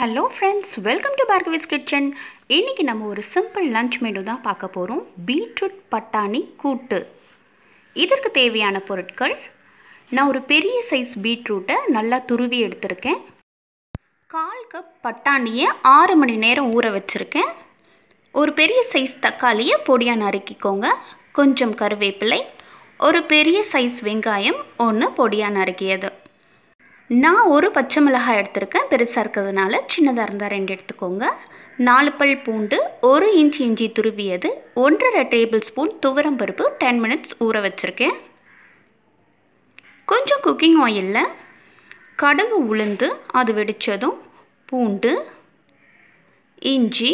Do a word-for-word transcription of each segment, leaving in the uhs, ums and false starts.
Hello friends, welcome to Bhargavi's kitchen. இன்றைக்கி நம்ம ஒரு சிம்பிள் லஞ்ச் மெனு தான் பார்க்க போகிறோம். பீட்ரூட் பட்டாணி கூட்டு. இதற்கு தேவையான பொருட்கள்: நான் ஒரு பெரிய சைஸ் பீட்ரூட்டை நல்லா துருவி எடுத்திருக்கேன். கால் கப் பட்டாணியை ஆறு மணி நேரம் ஊற வச்சுருக்கேன். ஒரு பெரிய சைஸ் தக்காளியை பொடியாக நறுக்கிக்கோங்க. கொஞ்சம் கருவேப்பிலை, ஒரு பெரிய சைஸ் வெங்காயம் ஒன்று பொடியாக நறுக்கியது. நான் ஒரு பச்சை மிளகாய் எடுத்திருக்கேன், பெருசாக இருக்கிறதுனால. சின்னதாக இருந்தால் ரெண்டு எடுத்துக்கோங்க. நாலு பல் பூண்டு, ஒரு இன்ச் இஞ்சி துருவியது, ஒன்றரை டேபிள் ஸ்பூன் துவரம் பருப்பு டென் மினிட்ஸ் ஊற வச்சுருக்கேன். கொஞ்சம் குக்கிங் ஆயிலில் கடுகு உளுந்து அது வெடித்ததும் பூண்டு, இஞ்சி,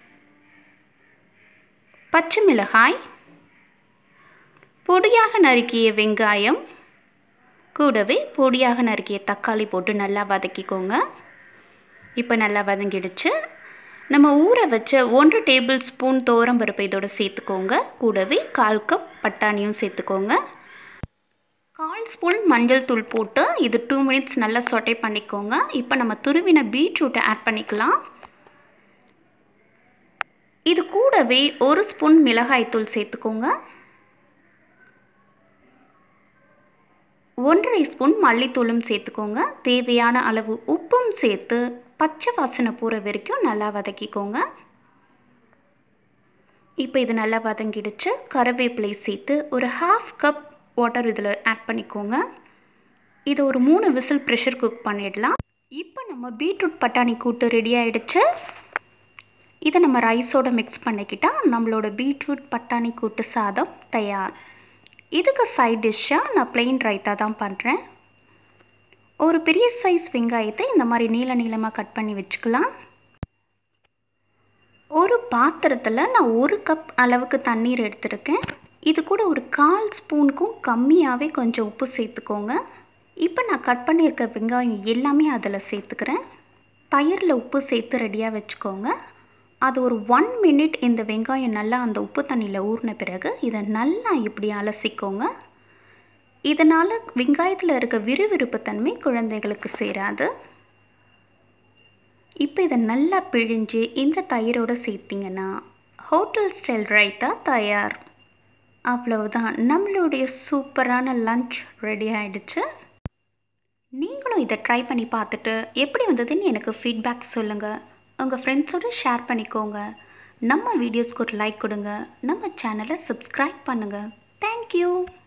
பச்சை மிளகாய், பொடியாக நறுக்கிய வெங்காயம், கூடவே பொடியாக நறுக்கிய தக்காளி போட்டு நல்லா வதக்கிக்கோங்க. இப்போ நல்லா வதங்கிடுச்சு. நம்ம ஊற வச்ச ஒன்று டேபிள் ஸ்பூன் துவரம் பருப்பு இதோட சேர்த்துக்கோங்க. கூடவே கால் கப் பட்டாணியும் சேர்த்துக்கோங்க. கால் ஸ்பூன் மஞ்சள் தூள் போட்டு இது டூ மினிட்ஸ் நல்லா சொட்டை பண்ணிக்கோங்க. இப்போ நம்ம துருவின பீட்ரூட்டை ஆட் பண்ணிக்கலாம். இது கூடவே ஒரு ஸ்பூன் மிளகாய் தூள் சேர்த்துக்கோங்க. ஒன்றரை ஸ்பூன் மல்லித்தூளும் சேர்த்துக்கோங்க. தேவையான அளவு உப்பும் சேர்த்து பச்சை வாசனை போகிற வரைக்கும் நல்லா வதக்கிக்கோங்க. இப்போ இது நல்லா வதங்கிடுச்சு. கருவேப்பிலை சேர்த்து ஒரு ஹாஃப் கப் வாட்டர் இதில் ஆட் பண்ணிக்கோங்க. இது ஒரு மூணு விசில் ப்ரெஷர் குக் பண்ணிடலாம். இப்போ நம்ம பீட்ரூட் பட்டாணி கூட்டு ரெடி ஆகிடுச்சு. இதை நம்ம ரைஸோடு மிக்ஸ் பண்ணிக்கிட்டால் நம்மளோட பீட்ரூட் பட்டாணி கூட்டு சாதம் தயார். இதுக்கு சைட் டிஷ்ஷாக நான் பிளெயின் ரைத்தா தான் பண்ணுறேன். ஒரு பெரிய சைஸ் வெங்காயத்தை இந்த மாதிரி நீள நீளமாக கட் பண்ணி வச்சுக்கலாம். ஒரு பாத்திரத்தில் நான் ஒரு கப் அளவுக்கு தண்ணீர் எடுத்துருக்கேன். இது கூட ஒரு கால் ஸ்பூனுக்கும் கம்மியாகவே கொஞ்சம் உப்பு சேர்த்துக்கோங்க. இப்போ நான் கட் பண்ணியிருக்க வெங்காயம் எல்லாமே அதில் சேர்த்துக்கிறேன். தயிரில் உப்பு சேர்த்து ரெடியாக வச்சுக்கோங்க. அது ஒரு ஒன் மினிட் இந்த வெங்காயம் நல்லா அந்த உப்பு தண்ணியில் ஊறின பிறகு இதை நல்லா இப்படி அலசிக்கோங்க. இதனால் வெங்காயத்தில் இருக்க விறுவிறுப்பு தன்மை குழந்தைகளுக்கு சேராது. இப்போ இதை நல்லா பிழிஞ்சு இந்த தயிரோடு சேர்த்திங்கன்னா ஹோட்டல் ஸ்டைல் ரைத்தா தயார். அவ்வளவுதான், நம்மளுடைய சூப்பரான லஞ்ச் ரெடி ஆகிடுச்சு. நீங்களும் இதை ட்ரை பண்ணி பார்த்துட்டு எப்படி வந்ததுன்னு எனக்கு ஃபீட்பேக் சொல்லுங்கள். உங்கள் ஃப்ரெண்ட்ஸோடு ஷேர் பண்ணிக்கோங்க. நம்ம வீடியோஸ்க்கு ஒரு லைக் கொடுங்க. நம்ம சேனலை சப்ஸ்கிரைப் பண்ணுங்கள். தேங்க்யூ.